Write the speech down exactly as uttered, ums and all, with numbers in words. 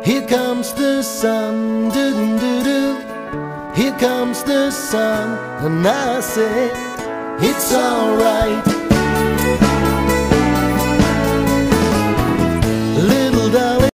Here comes the sun, doo doo doo. Here comes the sun, and I say it's alright.